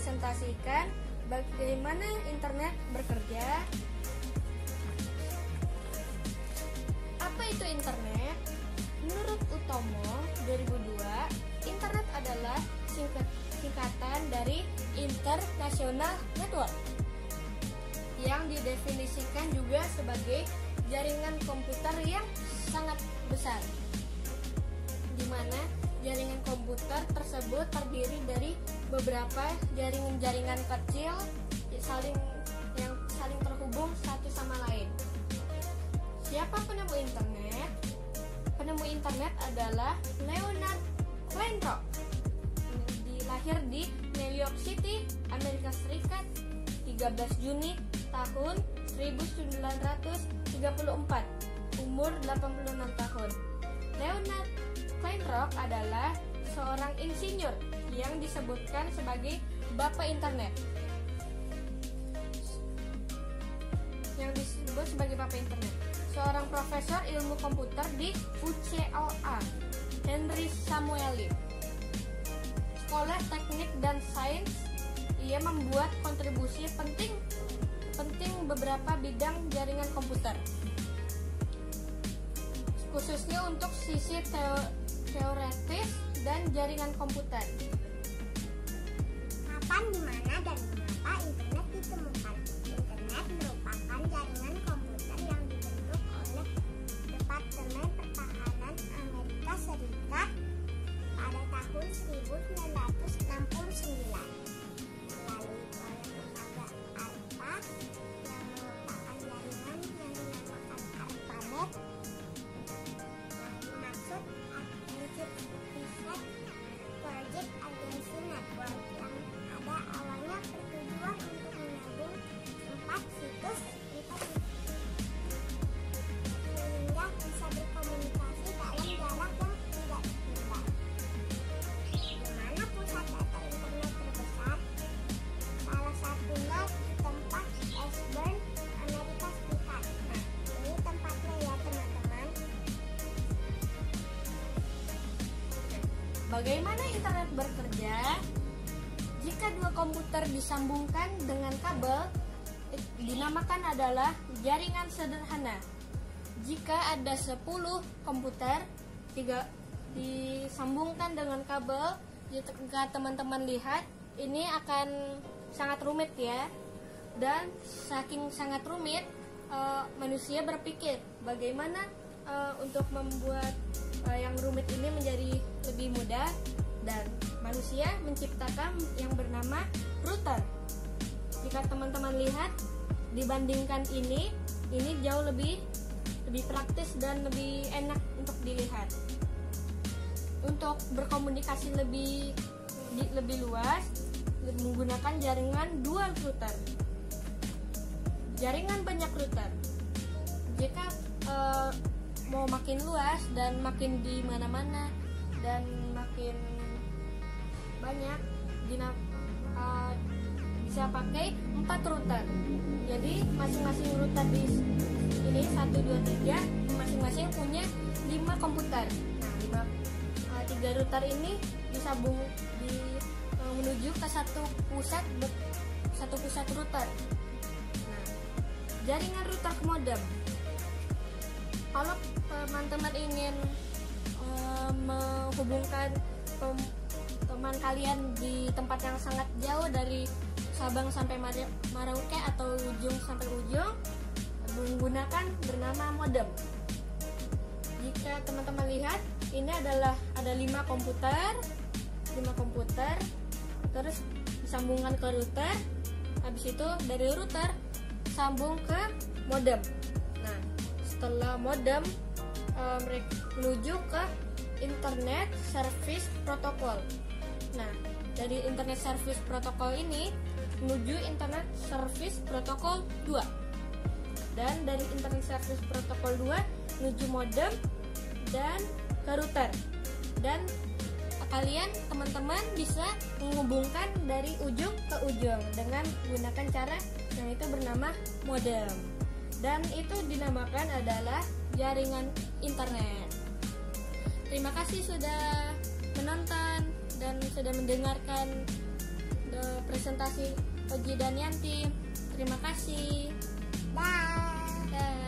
mempresentasikan bagaimana internet bekerja. Apa itu internet? Menurut Utomo 2002, internet adalah singkatan dari International Network yang didefinisikan juga sebagai jaringan komputer yang sangat besar, di mana jaringan komputer tersebut terdiri dari beberapa jaringan kecil yang saling terhubung satu sama lain. Siapa penemu internet? Penemu internet adalah Leonard Kleinrock. Lahir di New York City, Amerika Serikat, 13 Juni tahun 1934, umur 86 tahun. Leonard Kleinrock adalah seorang insinyur yang disebutkan sebagai Bapak Internet. Seorang profesor ilmu komputer di UCLA, Henry Samueli, Sekolah Teknik dan Sains. Ia membuat kontribusi penting beberapa bidang jaringan komputer, khususnya untuk sisi teoretis dan jaringan komputer. Kapan, di mana, dan mengapa internet ditemukan? Internet merupakan jaringan komputer yang dibentuk oleh Departemen Pertahanan Amerika Serikat pada tahun 1969 melalui proyek lembaga ARPA yang merupakan jaringan yang dinamakan ARPANET, yang dimaksud Advanced Research Project Agency Network, yang ada awalnya bertujuan untuk menyambung 4 situs internet sehingga bisa berkomunikasi dalam jarak yang tidak terhindar. Di mana pusat data internet terbesar? Salah satunya di tempat Ashburn, Amerika Serikat. Nah, ini tempatnya ya teman-teman. Bagaimana internet bekerja? Jika dua komputer disambungkan dengan kabel, dinamakan adalah jaringan sederhana. Jika ada 10 komputer disambungkan dengan kabel, jika teman-teman lihat, ini akan sangat rumit ya. Dan saking sangat rumit, manusia berpikir bagaimana untuk membuat yang rumit ini menjadi lebih mudah, dan manusia menciptakan yang bernama router. Jika teman-teman lihat, dibandingkan ini jauh lebih praktis dan lebih enak untuk dilihat. Untuk berkomunikasi lebih luas, menggunakan jaringan dual router. Jaringan banyak router. Jika mau makin luas dan makin di mana-mana dan makin banyak, bisa pakai 4 router. Jadi masing-masing router di ini 1, 2, 3 masing-masing punya 5 komputer. Nah, 3 router ini disambung menuju ke satu pusat router. Nah, jaringan router ke modem. Kalau teman-teman ingin menghubungkan teman kalian di tempat yang sangat jauh dari Sabang sampai Merauke atau ujung sampai ujung, menggunakan bernama modem. Jika teman-teman lihat, ini ada 5 komputer, terus disambungkan ke router. Habis itu dari router sambung ke modem. Nah, setelah modem menuju ke Internet Service Protocol. Nah, dari Internet Service Protocol ini menuju Internet Service Protocol 2. Dan dari Internet Service Protocol 2 menuju modem dan ke router. Dan kalian teman-teman bisa menghubungkan dari ujung ke ujung dengan menggunakan cara yang itu bernama modem. Dan itu dinamakan adalah jaringan internet. Terima kasih sudah menonton dan sudah mendengarkan presentasi Oji dan Yanti. Terima kasih. Dah. Dah.